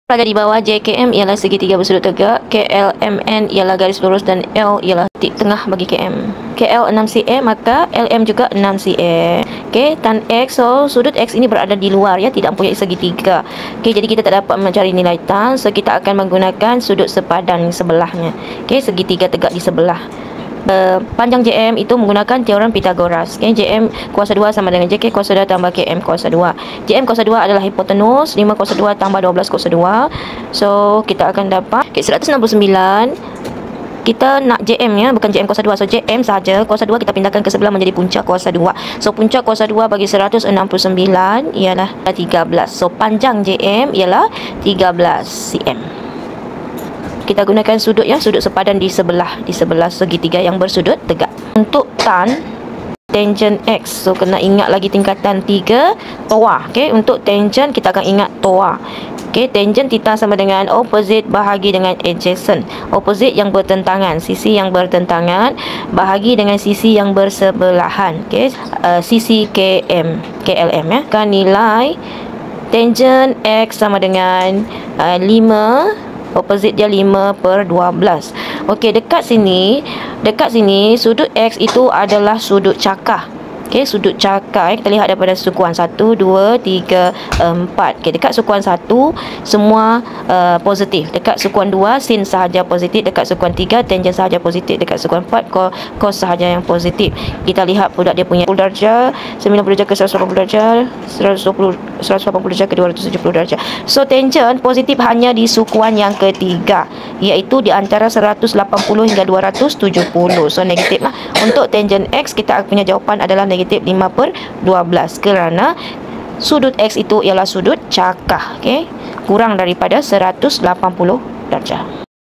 Pada di bawah JKM ialah segitiga bersudut tegak, KLMN ialah garis lurus dan L ialah titik tengah bagi KM. KL 6 cm maka LM juga 6 cm. Okey, tan X, so sudut X ini berada di luar ya, tidak mempunyai segitiga. Okey, jadi kita tak dapat mencari nilai tan, so kita akan menggunakan sudut sepadan sebelahnya. Okey, segitiga tegak di sebelah. Panjang JM itu menggunakan teorem Pythagoras. Okay, JM kuasa 2 sama dengan JK kuasa 2 tambah KM kuasa 2. JM kuasa 2 adalah hipotenus, 5 kuasa 2 tambah 12 kuasa 2. So, kita akan dapat 169. Kita nak JM ya, bukan JM kuasa 2. So, JM saja. Kuasa 2 kita pindahkan ke sebelah menjadi puncak kuasa 2. So, puncak kuasa 2 bagi 169 ialah 13. So, panjang JM ialah 13 cm. Kita gunakan sudut ya, sudut sepadan di sebelah segitiga yang bersudut tegak. Untuk tan tangent X, so kena ingat lagi tingkatan 3 TOA. Okey, untuk tangent kita akan ingat TOA. Okey, tangent theta sama dengan opposite bahagi dengan adjacent. Opposite yang bertentangan, sisi yang bertentangan bahagi dengan sisi yang bersebelahan. Okey, sisi KLM ya. Kan nilai tangent X sama dengan 5, opposite dia 5/12. Okey, dekat sini sudut X itu adalah sudut cakar. Okey, sudut cakar kita lihat daripada sukuan 1, 2, 3, 4. Okey, dekat sukuan 1 semua positif. Dekat sukuan 2 sin sahaja positif. Dekat sukuan 3 tangent sahaja positif. Dekat sukuan 4 cos sahaja yang positif. Kita lihat pula dia punya 10 darjah, 90 darjah ke 180 darjah, 180 darjah ke 270 darjah. So tangent positif hanya di sukuan yang ketiga, iaitu di antara 180 hingga 270. So negatif lah. Untuk tangent X kita punya jawapan adalah negatif 5/12 kerana sudut X itu ialah sudut cakar. Okey, kurang daripada 180 darjah.